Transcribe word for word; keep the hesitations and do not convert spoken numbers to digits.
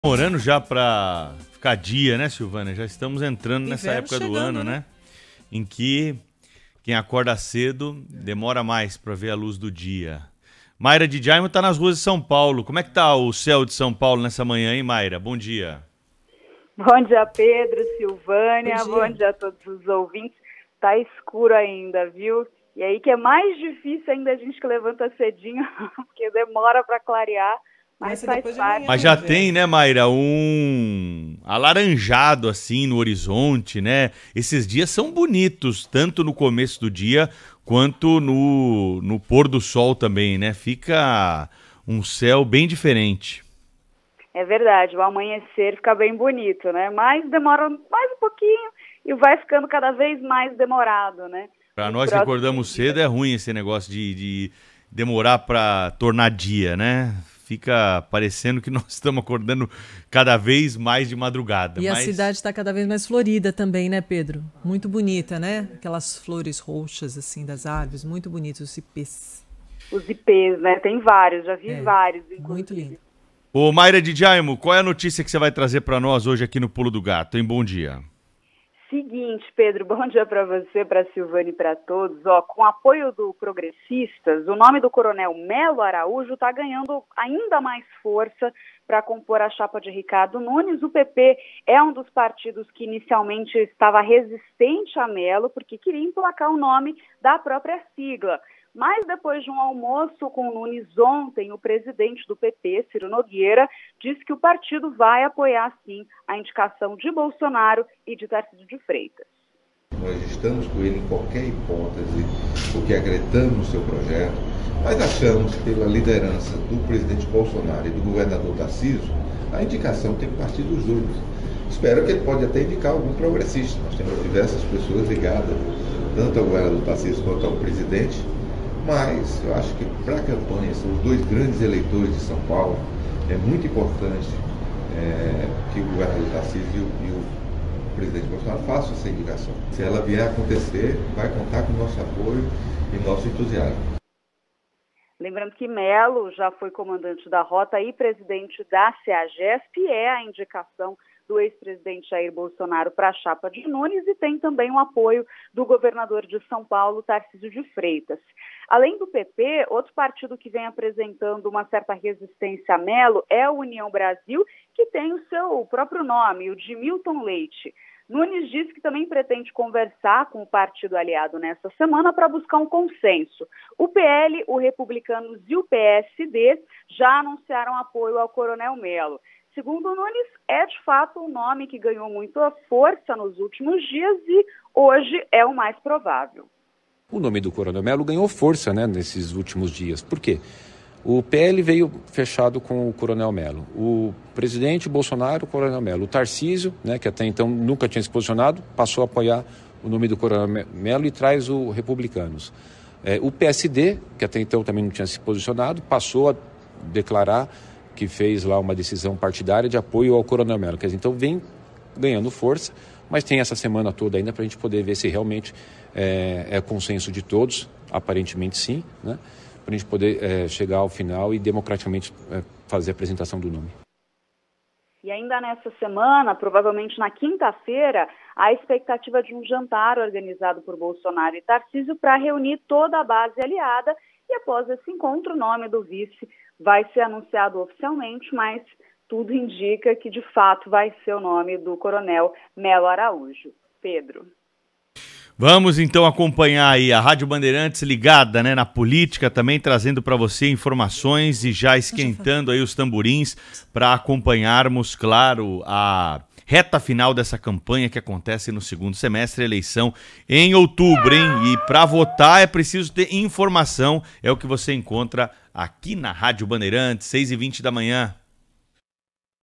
Demorando já para ficar dia, né, Silvânia? Já estamos entrando nessa Inverno época chegando, do ano, né? né? Em que quem acorda cedo demora mais para ver a luz do dia. Mayra de Jaimo está nas ruas de São Paulo. Como é que tá o céu de São Paulo nessa manhã, hein, Mayra? Bom dia. Bom dia, Pedro, Silvânia. Bom dia. Bom dia a todos os ouvintes. Tá escuro ainda, viu? E aí que é mais difícil ainda a gente que levanta cedinho, porque demora para clarear. Mas Começa faz depois de parte. amanhã. Mas já né, tem, né, Mayra, um alaranjado assim no horizonte, né? Esses dias são bonitos, tanto no começo do dia quanto no, no pôr do sol também, né? Fica um céu bem diferente. É verdade, o amanhecer fica bem bonito, né? Mas demora mais um pouquinho e vai ficando cada vez mais demorado, né? Para Nos nós que próximos acordamos dias. cedo é ruim esse negócio de, de demorar para tornar dia, né? Fica parecendo que nós estamos acordando cada vez mais de madrugada. E mas... a cidade está cada vez mais florida também, né, Pedro? Muito bonita, né? Aquelas flores roxas, assim, das árvores, muito bonitos, os ipês. Os ipês, né? Tem vários, já vi É, vários, inclusive. muito lindo. Ô, Mayra de Jaimo, qual é a notícia que você vai trazer para nós hoje aqui no Pulo do Gato, hein? Bom dia. Seguinte, Pedro, bom dia para você, para a Silvânia e para todos. Ó, com apoio do Progressistas, o nome do Coronel Melo Araújo está ganhando ainda mais força para compor a chapa de Ricardo Nunes. O P P é um dos partidos que inicialmente estava resistente a Melo, porque queria emplacar o nome da própria sigla. Mas depois de um almoço com o Nunes ontem, o presidente do P P, Ciro Nogueira, disse que o partido vai apoiar, sim, a indicação de Bolsonaro e de Tarcísio de Freitas. Nós estamos com ele em qualquer hipótese, porque acreditamos no seu projeto, mas achamos que pela liderança do presidente Bolsonaro e do governador Tarcísio, a indicação tem que partir dos dois. Espero que ele pode até indicar algum progressista. Nós temos diversas pessoas ligadas, tanto ao governador Tarcísio quanto ao presidente, mas eu acho que para a campanha, são os dois grandes eleitores de São Paulo, é muito importante é, que o governador Tarcísio e o presidente Bolsonaro façam essa indicação. Se ela vier a acontecer, vai contar com o nosso apoio e nosso entusiasmo. Lembrando que Melo já foi comandante da Rota e presidente da CEAGESP, e é a indicação do ex-presidente Jair Bolsonaro para a chapa de Nunes, e tem também o apoio do governador de São Paulo, Tarcísio de Freitas. Além do P P, outro partido que vem apresentando uma certa resistência a Melo é a União Brasil, que tem o seu próprio nome, o de Milton Leite. Nunes disse que também pretende conversar com o partido aliado nesta semana para buscar um consenso. O P L, o Republicanos e o P S D já anunciaram apoio ao Coronel Melo. Segundo Nunes, é de fato um nome que ganhou muita força nos últimos dias e hoje é o mais provável. O nome do Coronel Melo ganhou força, né, nesses últimos dias. Por quê? O P L veio fechado com o Coronel Melo. O presidente Bolsonaro, o Coronel Melo. O Tarcísio, né, que até então nunca tinha se posicionado, passou a apoiar o nome do Coronel Melo e traz o Republicanos. É, o P S D, que até então também não tinha se posicionado, passou a declarar que fez lá uma decisão partidária de apoio ao Coronel Melo. Quer dizer, então vem ganhando força, mas tem essa semana toda ainda para a gente poder ver se realmente é, é consenso de todos, aparentemente sim, né? Para a gente poder é, chegar ao final e democraticamente é, fazer a apresentação do nome. E ainda nessa semana, provavelmente na quinta-feira, há a expectativa de um jantar organizado por Bolsonaro e Tarcísio para reunir toda a base aliada, e após esse encontro o nome do vice vai ser anunciado oficialmente, mas tudo indica que de fato vai ser o nome do Coronel Melo Araújo. Pedro. Vamos então acompanhar aí a Rádio Bandeirantes ligada, né, na política, também trazendo para você informações e já esquentando aí os tamborins para acompanharmos, claro, a reta final dessa campanha que acontece no segundo semestre, eleição em outubro, hein? E para votar é preciso ter informação, é o que você encontra aqui na Rádio Bandeirantes, seis e vinte da manhã.